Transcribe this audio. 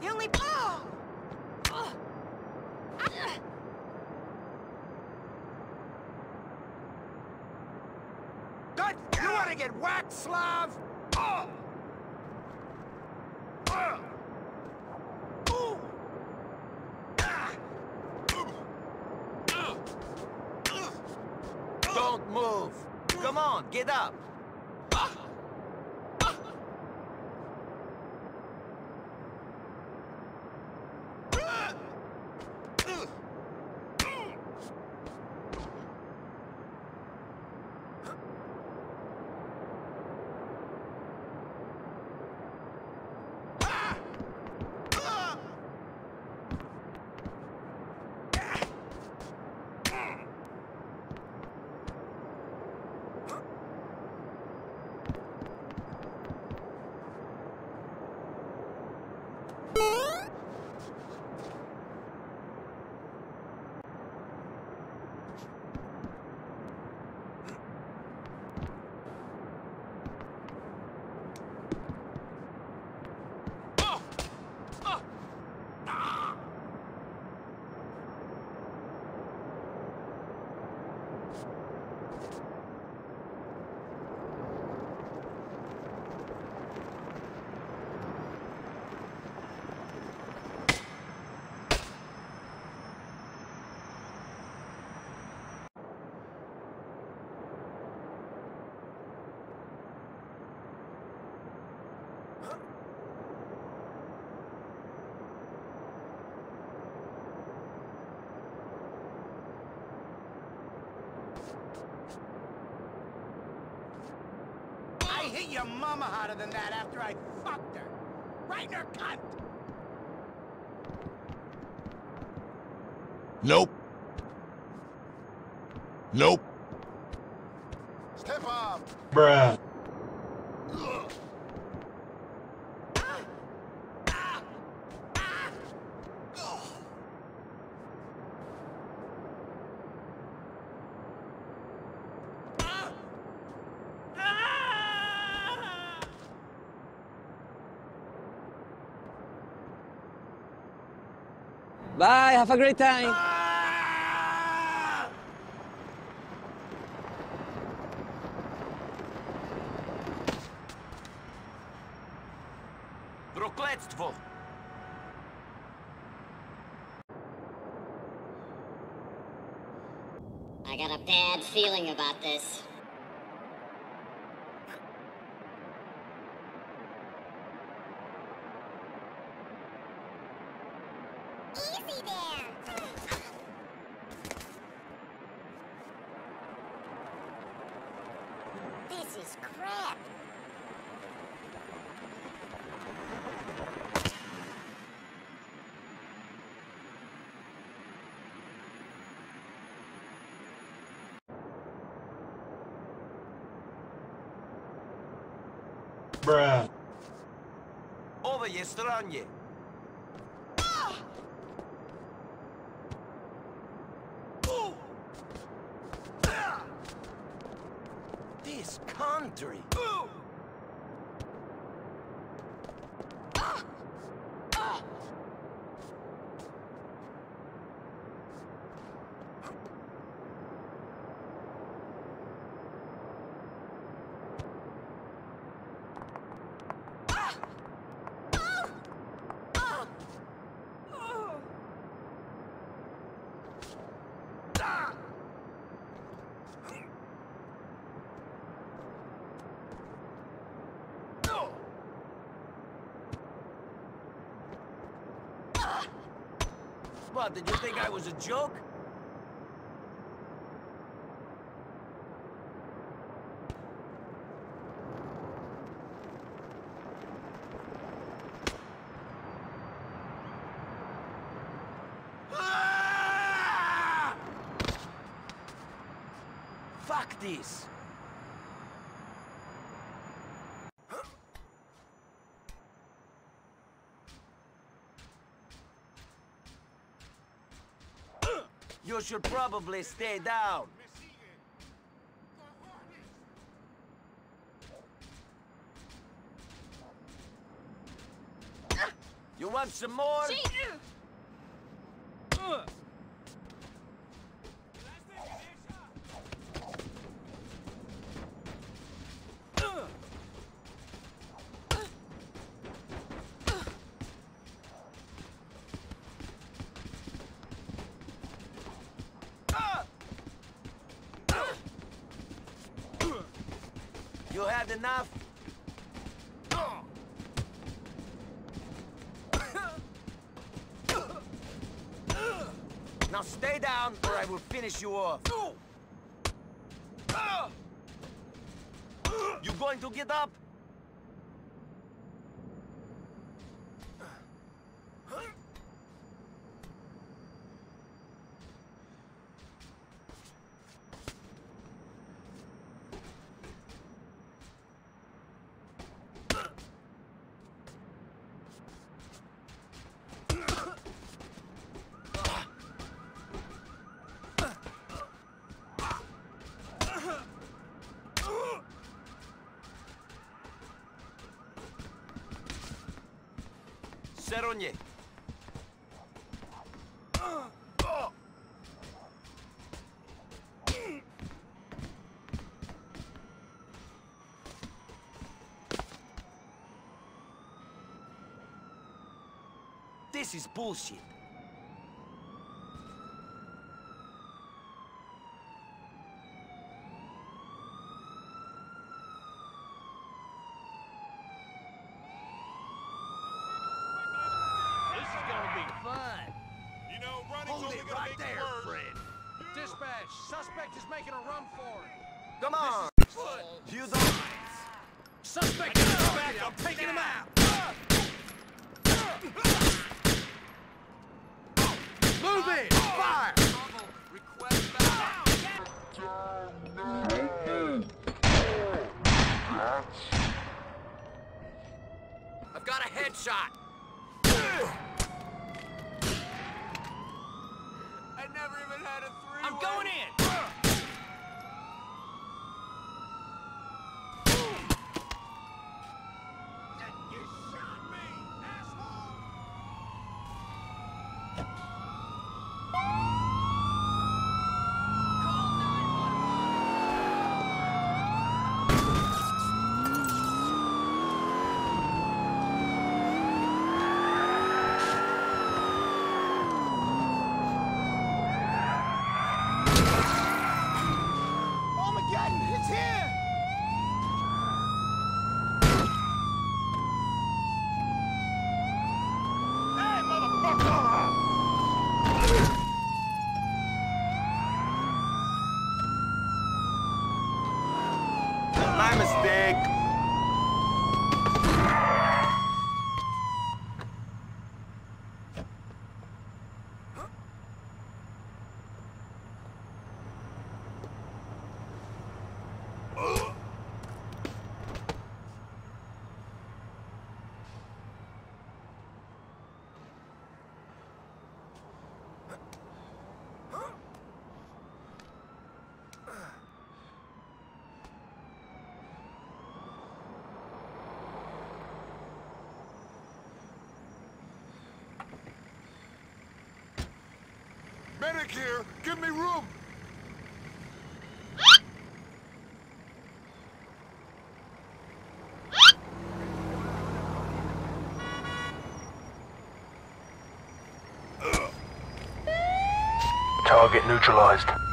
You only... Oh! Good! You wanna get whacked, Slav? Oh! Ooh! Don't move. Come on, get up. I hit your mama harder than that after I fucked her. Right in her cunt. Nope. Nope. Step up. Bruh. Bye, have a great time. Prokletstvo! I got a bad feeling about this. Easy there! This is crap. Bruh. Ovo je stranje. This country. What, did you think I was a joke? Fuck this! You should probably stay down. You want some more? You had enough? Now stay down or I will finish you off. You going to get up? Seronje. This is bullshit. Hold it right there, Fred. Dispatch, suspect is making a run for it. Come on. You don't... Suspect is back, I'm taking him out. Move it! Fire! Request back. I've got a headshot. I never even had a three-way. I'm going in. You shot me, asshole! It's here! Hey, motherfucker! My mistake. Medic here! Give me room! Target neutralized.